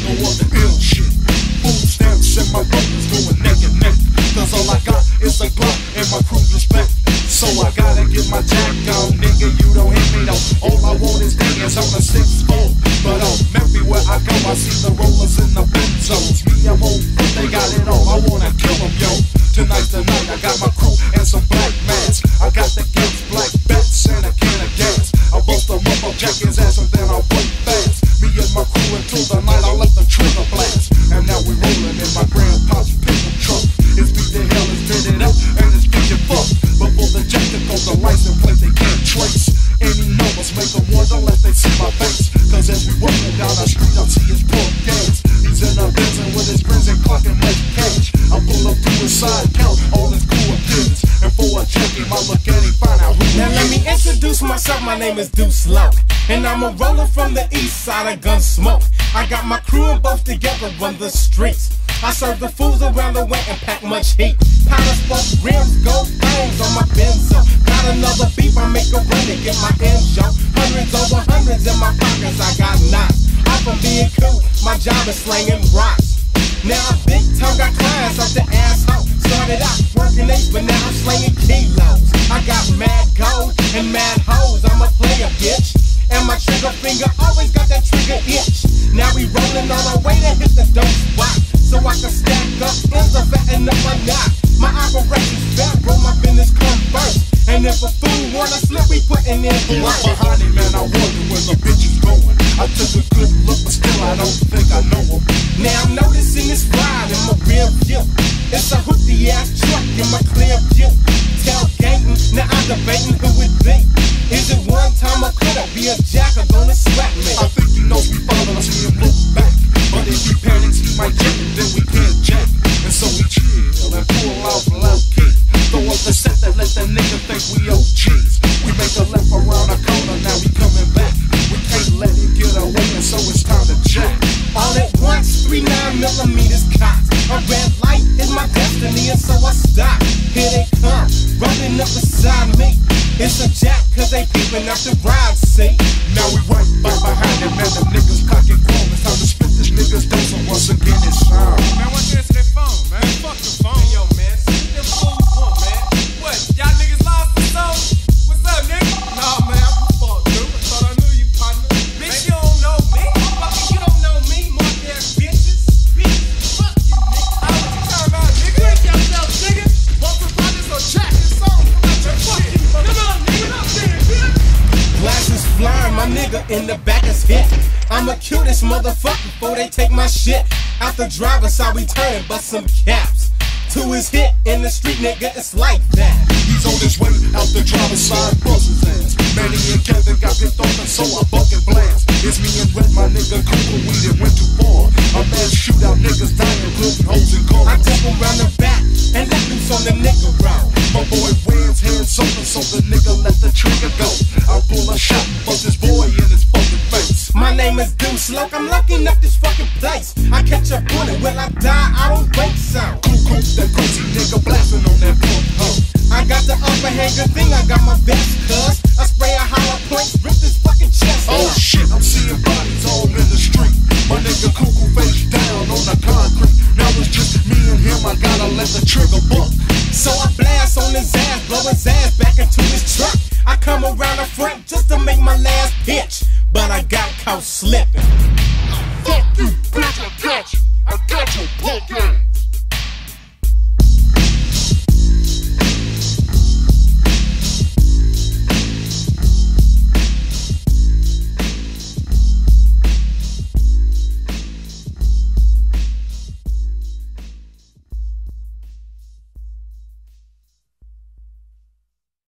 know what the ill shit. Food stamps and my brothers going neck and neck. Cause all I got is a Glock and my crew's respect. So I gotta get my jack on, nigga, you don't hit me though. All I want is dance on a 6'4". But everywhere I go, I see the rollers in the benzos. Me, I'm on foot, they got it all, I wanna kill them, yo. Tonight's the night, I got my crew and some black mans. I got the gas, black bats, and a can of gas. I bust a up, jack his ass, and then I'll break fast. Me and my crew until the night, I let the trigger blast. And now we rolling in my grandpa's pickup truck. It's beat the hell, it's bit it up, and it's bitchin' fucked. Before the jack to go, the license plate they can't trace. Any numbers make them wonder unless they see my face. Cause as we walking down the street, I see his poor gas. He's in a Benson with his friends and clocking much cash. I pull up to his side, count all his cool kids. And for a check him, I look at him, find out who he is. Now let me introduce myself, my name is Deuce Low. And I'm a roller from the east side of Gunsmoke. I got my crew and both together run the streets. I serve the fools around the way and pack much heat. Powder spark rims, gold fangs on my Benzo. Got another beef, I make a run to get my ends, yo. Hundreds over hundreds in my pockets, I got knots. I'm from being cool, my job is slanging rocks. Now I'm big time, got clients off the asshole. Started out working 8, but now I'm slinging kilos. I got mad gold and mad hoes, I'm a player, bitch. And my trigger finger always got that trigger itch. Now we rolling on our way to hit the dope spot, so I can stack up ends of fatten up my knot. My operation's back, bro, my business come first. And if a fool wanna slip, we putting in work. Behind him, man, I wonder where the bitch is going. I took a good look, but still I don't think I know him. Now I'm noticing this ride in my rear view. It's a hoopty ass truck in my clear view. Tailgating, now I'm debating who it be. Is it one time or could it be a jacker gonna slap me? I think he knows we follow, I see him look back. But if he panics, he might jack, then we can't jack. And so we chill and pull out low key. Throw up the set that let the nigga think we OGs. We make a left around a corner, now we coming back. We can't let it get away, and so it's time to jack. All at once, 3 9mm cops. A red light is my destiny, and so I stop. Here they come, running up beside me. It's a jack, cause they peeping out the ride seat. Now we right back behind them, man, the niggas cocking chrome. It's time to spit this nigga's dose, and once again it's time. Man, what's this to their phone, man? Fuck the phone. Hey, yo, man, see them fools want, man. What, y'all niggas lost the soul? What's up, nigga? Nah, man, I'm fucked, dude. I thought I knew you, partner. Bitch, you don't know me. Fucking, you don't know me, mark ass bitches. Bitch, fuck you, nigga. What you talking about, nigga? Break yourself, nigga. Want to find this on track, this song. Come out your shit. Come on, nigga, up there, bitch. Glasses flying, my nigga in the back is hit. I'm a cutest motherfucker before they take my shit. Out the driver's side we turn, bust some caps. To his hit in the street, nigga, it's like that. He's on his way out the driver's side, bust his ass. Manny and Kevin got picked off, and so I bucket blast. It's me and Red, my nigga, Cooper, we done went too far. A man shootout, niggas dying, including hoes and cars. I jump around the back and let loose on the nigga round. My boy wins, hands open, so the nigga let the trigger go. I pull a shot, bust this boy in his fucking face. My name is Deuce Low, I'm locking up this fucking place. I catch a bullet, will I die? I don't think so. Cool, that crazy nigga blasting on that pump, huh? I got the upper hand, good thing I got my best, cuz I spray a hollow point, rip this fucking chest. Oh shit, I'm seeing bodies all in the street. My nigga cuckoo face down on the concrete. Now it's just me and him, I gotta let the trigger buck. So I blast on his ass, blow his ass back into his truck. I come around the front just to make my last pitch, but I got caught slipping.